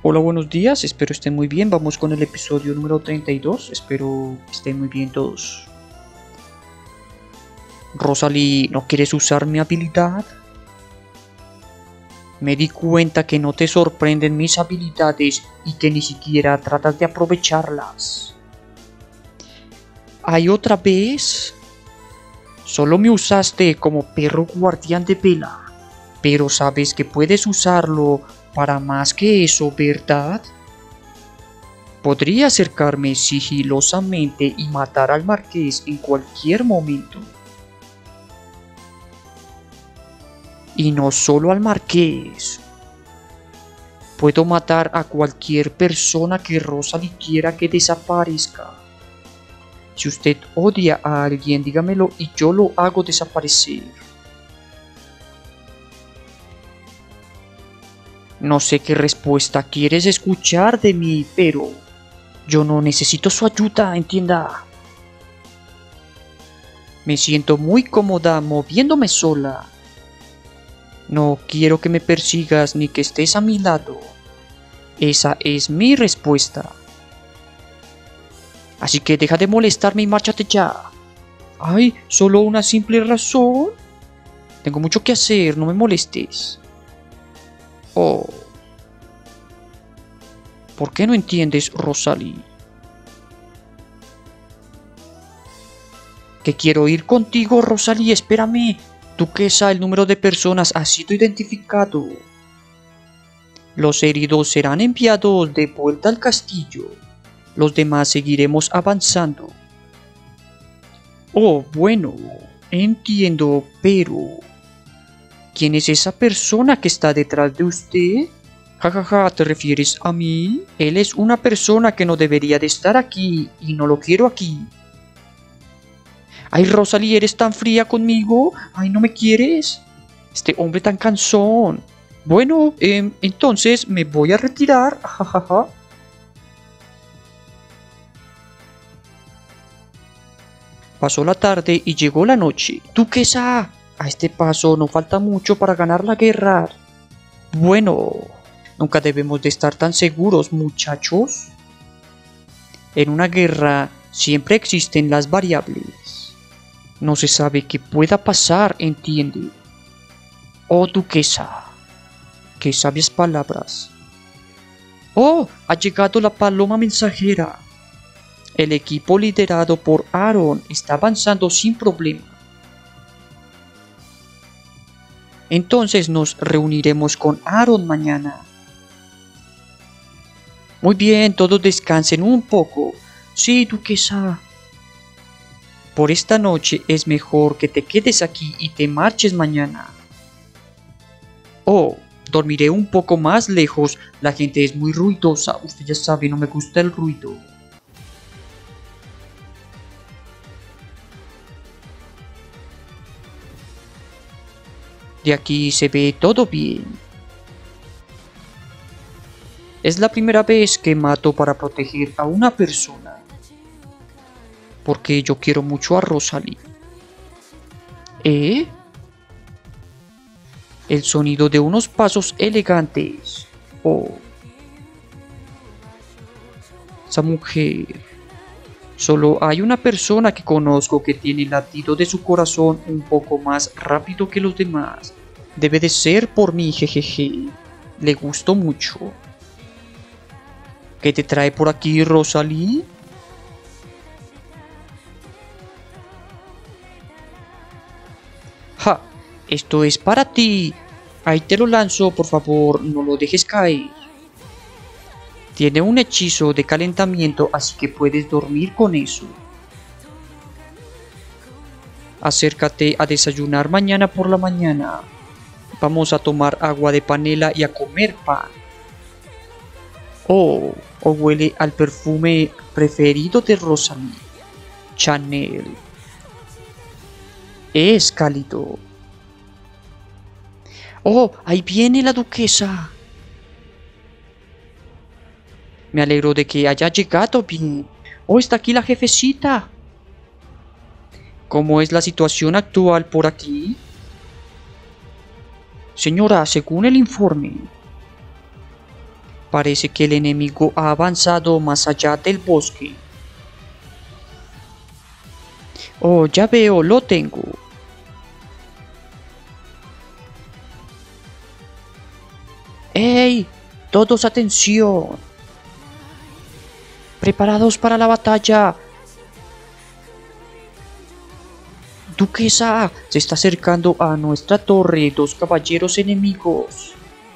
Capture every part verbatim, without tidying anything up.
Hola, buenos días, espero estén muy bien. Vamos con el episodio número treinta y dos. Espero estén muy bien todos. Rosalie, ¿no quieres usar mi habilidad? Me di cuenta que no te sorprenden mis habilidades y que ni siquiera tratas de aprovecharlas. ¿Hay otra vez? Solo me usaste como perro guardián de vela, pero sabes que puedes usarlo para más que eso, ¿verdad? Podría acercarme sigilosamente y matar al marqués en cualquier momento. Y no solo al marqués. Puedo matar a cualquier persona que Rosalie quiera que desaparezca. Si usted odia a alguien, dígamelo y yo lo hago desaparecer. No sé qué respuesta quieres escuchar de mí, pero yo no necesito su ayuda, entienda. Me siento muy cómoda moviéndome sola. No quiero que me persigas ni que estés a mi lado. Esa es mi respuesta. Así que deja de molestarme y márchate ya. Ay, ¿solo una simple razón? Tengo mucho que hacer, no me molestes. Oh. ¿Por qué no entiendes, Rosalie? Que quiero ir contigo, Rosalie, espérame. Duquesa, el número de personas ha sido identificado. Los heridos serán enviados de vuelta al castillo. Los demás seguiremos avanzando. Oh, bueno, entiendo, pero ¿quién es esa persona que está detrás de usted? Jajaja, ja, ja, ¿te refieres a mí? Él es una persona que no debería de estar aquí y no lo quiero aquí. Ay, Rosalie, ¿eres tan fría conmigo? Ay, ¿no me quieres? Este hombre tan cansón. Bueno, eh, entonces me voy a retirar. Jajaja. Ja, ja. Pasó la tarde y llegó la noche. Duquesa, a este paso no falta mucho para ganar la guerra. Bueno, nunca debemos de estar tan seguros, muchachos. En una guerra siempre existen las variables. No se sabe qué pueda pasar, ¿entiende? Oh, duquesa, qué sabias palabras. Oh, ha llegado la paloma mensajera. El equipo liderado por Aaron está avanzando sin problema. Entonces nos reuniremos con Aaron mañana. Muy bien, todos descansen un poco. Sí, duquesa. Por esta noche es mejor que te quedes aquí y te marches mañana. Oh, dormiré un poco más lejos. La gente es muy ruidosa. Usted ya sabe, no me gusta el ruido. De aquí se ve todo bien. Es la primera vez que mato para proteger a una persona. Porque yo quiero mucho a Rosalie. ¿Eh? El sonido de unos pasos elegantes. Oh. Esa mujer. Solo hay una persona que conozco que tiene el latido de su corazón un poco más rápido que los demás. Debe de ser por mí, jejeje. Le gustó mucho. ¿Qué te trae por aquí, Rosalie? ¡Ja! Esto es para ti. Ahí te lo lanzo, por favor, no lo dejes caer. Tiene un hechizo de calentamiento, así que puedes dormir con eso. Acércate a desayunar mañana por la mañana. Vamos a tomar agua de panela y a comer pan. Oh, o huele al perfume preferido de Rosalie. Chanel. Es cálido. Oh, ahí viene la duquesa. Me alegro de que haya llegado bien. Oh, está aquí la jefecita. ¿Cómo es la situación actual por aquí? Señora, según el informe, Parece que el enemigo ha avanzado más allá del bosque. Oh, ya veo, lo tengo. ¡Ey! ¡Todos atención! ¡Preparados para la batalla! Duquesa, se está acercando a nuestra torre dos caballeros enemigos.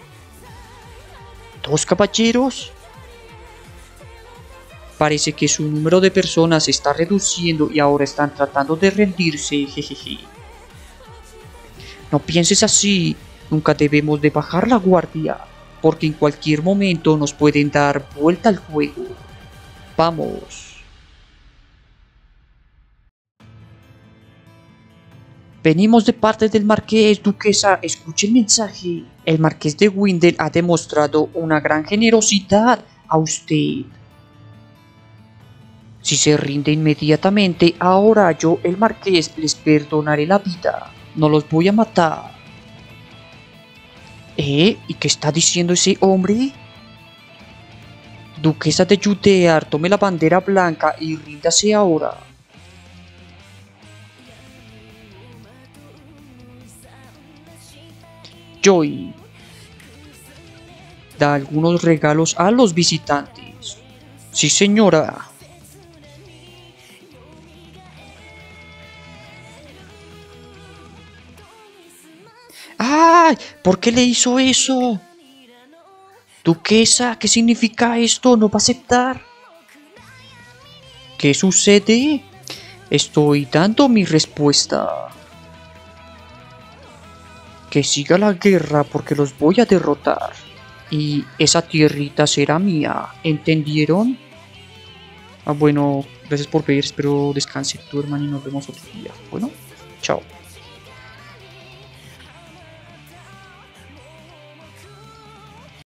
¿Dos caballeros? Parece que su número de personas se está reduciendo y ahora están tratando de rendirse, jejeje. No pienses así, nunca debemos de bajar la guardia, porque en cualquier momento nos pueden dar vuelta al juego. Vamos. Venimos de parte del Marqués, Duquesa, escuche el mensaje. El Marqués de Windel ha demostrado una gran generosidad a usted. Si se rinde inmediatamente, ahora yo, el Marqués, les perdonaré la vida. No los voy a matar. ¿Eh? ¿Y qué está diciendo ese hombre? Duquesa de Judear, tome la bandera blanca y ríndase ahora. Joy da algunos regalos a los visitantes. Sí, señora. ¡Ay! ¿Por qué le hizo eso? Duquesa, ¿qué significa esto? ¿No va a aceptar? ¿Qué sucede? Estoy dando mi respuesta. Que siga la guerra porque los voy a derrotar. Y esa tierrita será mía. ¿Entendieron? Ah, bueno, gracias por ver. Espero descanse tu hermano y nos vemos otro día. Bueno, chao.